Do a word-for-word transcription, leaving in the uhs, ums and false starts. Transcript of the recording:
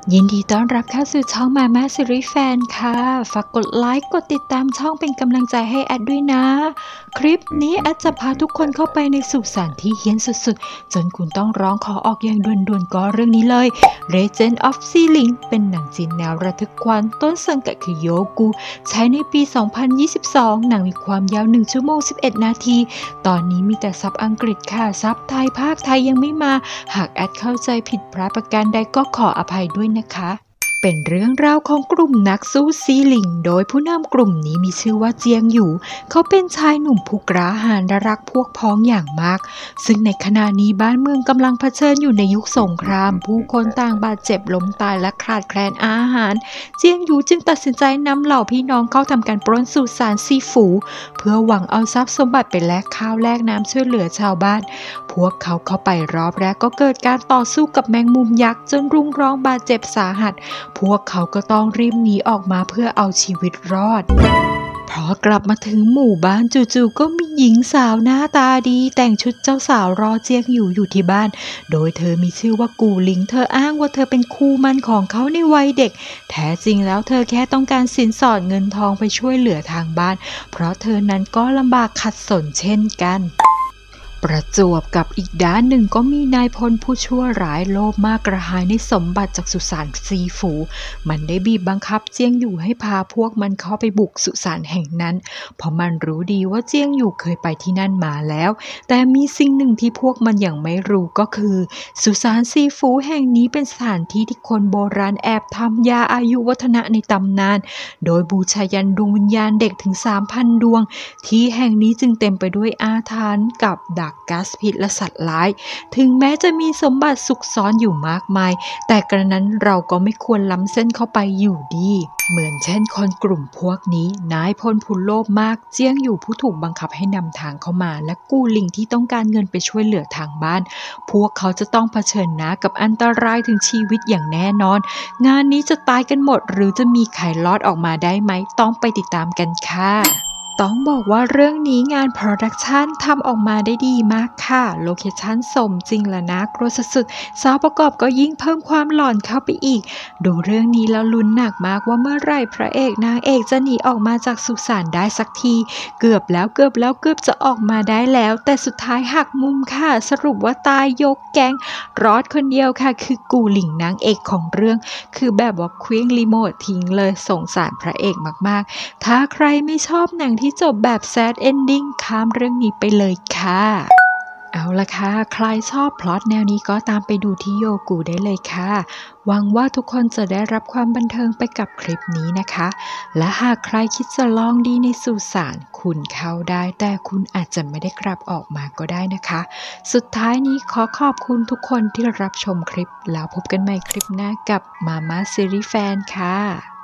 ยินดีต้อนรับเข้าสู่ช่องมาม่าซีรีส์แฟนค่ะฝากกดไลค์กดติดตามช่องเป็นกำลังใจให้แอดด้วยนะคลิปนี้แอดจะพาทุกคนเข้าไปในสุสานที่เฮี้ยนสุดๆจนคุณต้องร้องขอออกอย่างด่วนๆก็เรื่องนี้เลย Legend of Sealing เป็นหนังจีนแนวระทึกขวัญต้นสังกัดคือโยกูใช้ในปี สองพันยี่สิบสอง หนังมีความยาวหนึ่งชั่วโมงสิบเอ็ดนาทีตอนนี้มีแต่ซับอังกฤษค่ะซับไทยภาคไทยยังไม่มาหากแอดเข้าใจผิดพลาดประการใดก็ขออภัยด้วยนะคะเป็นเรื่องราวของกลุ่มนักสู้ซีหลิงโดยผู้นำกลุ่มนี้มีชื่อว่าเจียงหยูเขาเป็นชายหนุ่มผู้กล้าหาญและรักพวกพ้องอย่างมากซึ่งในขณะนี้บ้านเมืองกำลังเผชิญอยู่ในยุคสงครามผู้คนต่างบาดเจ็บล้มตายและขาดแคลนอาหารเจียงหยูจึงตัดสินใจนำเหล่าพี่น้องเข้าทำการปล้นสุสานซีฝูเพื่อหวังเอาทรัพย์สมบัติไปแลกข้าวแลกน้ำช่วยเหลือชาวบ้านพวกเขาเข้าไปรอบแรกก็เกิดการต่อสู้กับแมงมุมยักษ์จนรุงร้องบาดเจ็บสาหัสพวกเขาก็ต้องรีบหนีออกมาเพื่อเอาชีวิตรอดพอกลับมาถึงหมู่บ้านจู่ๆก็มีหญิงสาวหน้าตาดีแต่งชุดเจ้าสาวรอเจียงอยู่อยู่ที่บ้านโดยเธอมีชื่อว่ากูหลิงเธออ้างว่าเธอเป็นคู่มั่นของเขาในวัยเด็กแท้จริงแล้วเธอแค่ต้องการสินสอดเงินทองไปช่วยเหลือทางบ้านเพราะเธอนั้นก็ลำบากขัดสนเช่นกันประจวบกับอีกด้านหนึ่งก็มีนายพลผู้ชั่วร้ายโลภมากกระหายในสมบัติจากสุสานซีฝูมันได้บีบบังคับเจียงอยู่ให้พาพวกมันเข้าไปบุกสุสานแห่งนั้นเพราะมันรู้ดีว่าเจียงอยู่เคยไปที่นั่นมาแล้วแต่มีสิ่งหนึ่งที่พวกมันยังไม่รู้ก็คือสุสานซีฝูแห่งนี้เป็นสถานที่ที่คนโบราณแอบทำยาอายุวัฒนะในตำนานโดยบูชายันดวงวิญญาณเด็กถึง สามพัน ดวงที่แห่งนี้จึงเต็มไปด้วยอาถรรพ์กับดักก๊าซพิษและสัตว์ร้ายถึงแม้จะมีสมบัติซุกซ้อนอยู่มากมายแต่กระนั้นเราก็ไม่ควรล้ำเส้นเข้าไปอยู่ดีเหมือนเช่นคนกลุ่มพวกนี้นายพลผู้โลภมากเจี้ยงอยู่ผู้ถูกบังคับให้นำทางเข้ามาและกู้ลิงที่ต้องการเงินไปช่วยเหลือทางบ้านพวกเขาจะต้องเผชิญหน้ากับอันตรายถึงชีวิตอย่างแน่นอนงานนี้จะตายกันหมดหรือจะมีใครรอดออกมาได้ไหมต้องไปติดตามกันค่ะต้องบอกว่าเรื่องนี้งานโปรดักชันทำออกมาได้ดีมากค่ะโลเคชั่นสมจริงและน่ากลัวสุดๆสาวประกอบก็ยิ่งเพิ่มความหลอนเข้าไปอีกดูเรื่องนี้แล้วลุ้นหนักมากว่าเมื่อไหร่พระเอกนางเอกจะหนีออกมาจากสุสานได้สักทีเกือบแล้วเกือบแล้วเกือบจะออกมาได้แล้วแต่สุดท้ายหักมุมค่ะสรุปว่าตายยกแก๊งรอดคนเดียวค่ะคือกูหลิงนางเอกของเรื่องคือแบบว่าเคว้งรีโมททิ้งเลยสงสารพระเอกมากๆถ้าใครไม่ชอบหนังที่จบแบบ sad ending ข้ามเรื่องนี้ไปเลยค่ะเอาละค่ะใครชอบพล็อตแนวนี้ก็ตามไปดูที่โยกูได้เลยค่ะหวังว่าทุกคนจะได้รับความบันเทิงไปกับคลิปนี้นะคะและหากใครคิดจะลองดีในสุสานคุณเข้าได้แต่คุณอาจจะไม่ได้กลับออกมาก็ได้นะคะสุดท้ายนี้ขอขอบคุณทุกคนที่รับชมคลิปแล้วพบกันใหม่คลิปหน้ากับมาม่าซีรีส์แฟนค่ะ